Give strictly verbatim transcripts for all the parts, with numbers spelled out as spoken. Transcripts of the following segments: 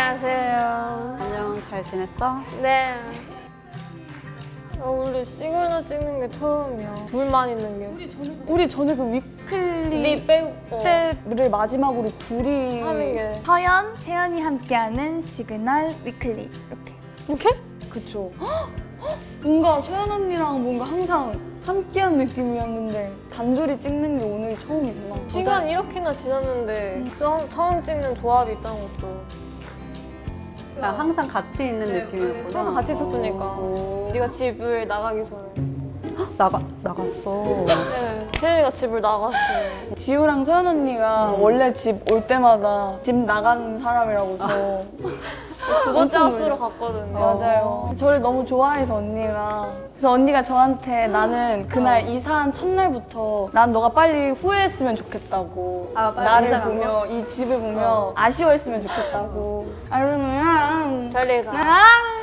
안녕하세요. 안녕, 잘 지냈어? 네. 어, 우리 시그널 찍는 게 처음이야. 둘만 있는 게. 우리 전에 그, 우리 전에 그 위클리 빼고 때를 마지막으로 둘이 하는 게. 서연, 채연이 함께하는 시그널 위클리 이렇게. 이렇게? 그쵸. 헉! 헉! 뭔가 서연 언니랑 뭔가 항상 함께한 느낌이었는데 단둘이 찍는 게 오늘 처음이구나. 시간 이렇게나 지났는데 처음, 처음 찍는 조합이 있다는 것도. 나 항상 같이 있는 네, 느낌이었구나. 항상 같이 있었으니까. 오. 네가 집을 나가기 전에. 나가, 나갔어. 네. 채연이가 집을 나갔어요. 지우랑 서연 언니가 음. 원래 집 올 때마다 집 나가는 사람이라고 저 두 번째 엄청 하우스로 갔거든요. 맞아요. 저를 너무 좋아해서 언니가 그래서 언니가 저한테 나는 그날 어. 이사한 첫날부터 난 너가 빨리 후회했으면 좋겠다고 아, 빨리 나를 이사한 보며 거? 이 집을 보며 어. 아쉬워했으면 좋겠다고 아 그러면 저리 가. 아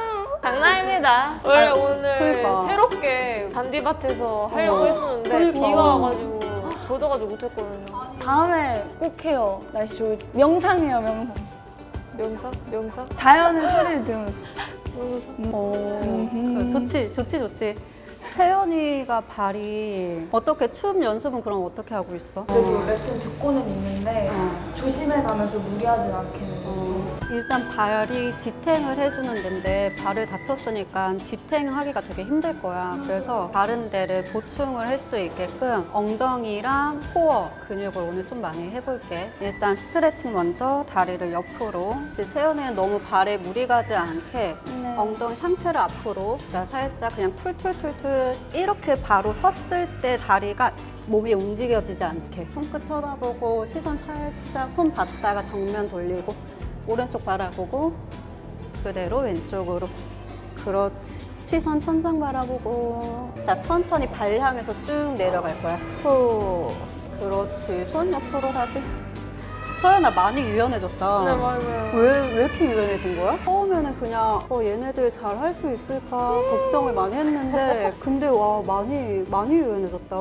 장난입니다. 원래 오늘 그러니까. 새롭게 잔디밭에서 하려고 어. 했었는데 그러니까. 비가 와가지고 젖어가지고 못했거든요. 다음에 꼭 해요. 날씨 좋을 때 명상해요 명상. 명사? 명사? 자연의 소리를 들으면서 오, 음. 좋지, 좋지, 좋지. 태연이가 발이 어떻게 춤 연습은 그럼 어떻게 하고 있어? 그래도 레슨 듣고는 있는데 어. 조심해가면서 무리하지 않게는 어, 일단 발이 지탱을 해주는 데인데 발을 다쳤으니까 지탱하기가 되게 힘들 거야. 그래서 다른 데를 보충을 할 수 있게끔 엉덩이랑 코어 근육을 오늘 좀 많이 해볼게. 일단 스트레칭 먼저 다리를 옆으로. 이제 채연이는 너무 발에 무리 가지 않게 네. 엉덩이 상체를 앞으로. 자, 살짝 그냥 툴툴툴툴 이렇게 바로 섰을 때 다리가 몸이 움직여지지 않게 손끝 쳐다보고 시선 살짝 손 봤다가 정면 돌리고 오른쪽 바라보고 그대로 왼쪽으로 그렇지 시선 천장 바라보고 자 천천히 발 향해서 쭉 내려갈 거야 후 그렇지 손 옆으로 다시 서연아 많이 유연해졌다 네, 맞아요. 왜, 왜 이렇게 유연해진 거야? 처음에는 그냥 어, 얘네들 잘 할 수 있을까 걱정을 많이 했는데 근데 와 많이 많이 유연해졌다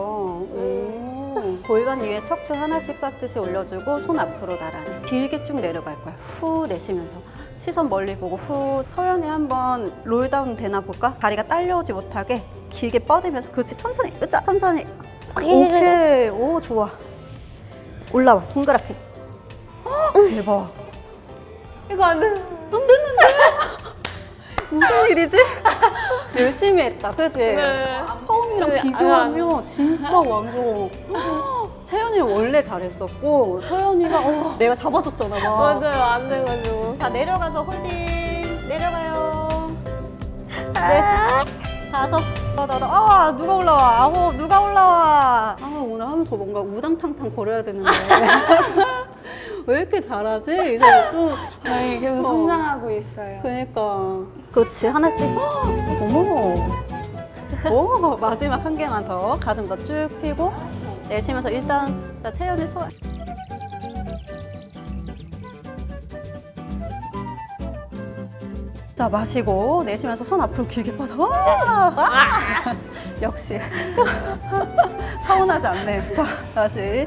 오. 골반 위에 척추 하나씩 쌓듯이 올려주고 손 앞으로 나란히 길게 쭉 내려갈 거야 후 내쉬면서 시선 멀리 보고 후 서연이 한번 롤다운 되나 볼까? 다리가 딸려오지 못하게 길게 뻗으면서 그렇지 천천히 으짜 천천히 오케이 오 좋아 올라와 동그랗게 대박. 이거 안 돼. 안 됐는데? 무슨 일이지? 열심히 했다, 그지? 네. 처음이랑 네, 비교하면 진짜 완전. 채연이 원래 잘했었고, 서연이가 어, 내가 잡아줬잖아, 막. 맞아요. 안 돼가지고. 자, 내려가서 홀딩. 내려가요. 넷, 다섯, 여덟, 아, 누가 올라와? 아홉, 누가 올라와? 아, 오늘 하면서 뭔가 우당탕탕 거려야 되는데. 왜 이렇게 잘하지? 이제 좀 저희 계속 어. 성장하고 있어요. 그러니까 그렇지 하나씩 어머 오 마지막 한 개만 더 가슴 더 쭉 펴고 내쉬면서 일단 자 채연이 손 자 마시고 내쉬면서 손 앞으로 길게 뻗어 와! 아! 역시 서운하지 않네 자 다시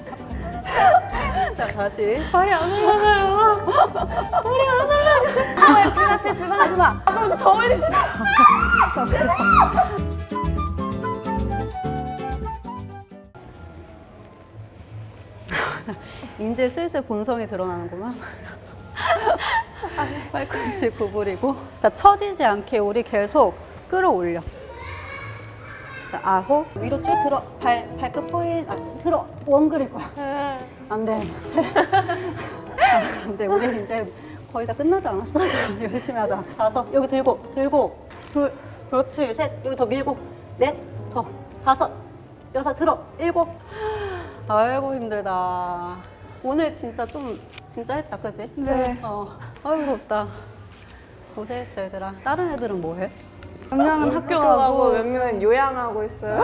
자 다시 발이 안 올라가요. 발이 안 올라가요. 필라테스 하지 마. 더 올리지 마. 이제 슬슬 본성이 드러나는구만. 팔꿈치 구부리고. 자, 처지지 않게 우리 계속 끌어올려. 자, 아홉. 위로 쭉 들어. 발, 발끝 포인. 아, 들어. 원 그릴 거야. 안 돼. 아, 근데 우리 이제 거의 다 끝나지 않았어? 자, 열심히 하자. 다섯. 여기 들고, 들고. 둘. 그렇지. 셋. 여기 더 밀고. 넷. 더. 다섯. 여섯. 들어. 일곱. 아이고, 힘들다. 오늘 진짜 좀, 진짜 했다, 그지? 네. 어. 아이고, 덥다. 고생했어, 얘들아. 다른 애들은 뭐 해? 몇 명은 학교 가고 가고 몇 명은 요양하고 있어요.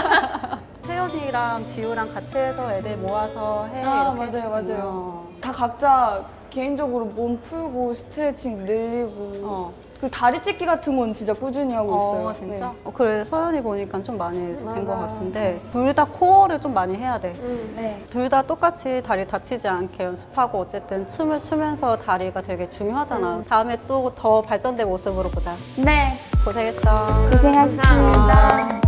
태연이랑 지우랑 같이 해서 애들 모아서 해. 아, 이렇게 맞아요, 맞아요. 어. 다 각자 개인적으로 몸 풀고 스트레칭 늘리고 어. 그리고 다리 찢기 같은 건 진짜 꾸준히 하고 있어요. 어, 진짜? 네. 어, 그래, 서연이 보니까 좀 많이 된 것 맞아. 같은데 둘 다 코어를 좀 많이 해야 돼. 음. 네. 둘 다 똑같이 다리 다치지 않게 연습하고 어쨌든 춤을 추면서 다리가 되게 중요하잖아. 다음에 또 더 발전된 모습으로 보자. 네. 고생했어. 고생하셨습니다.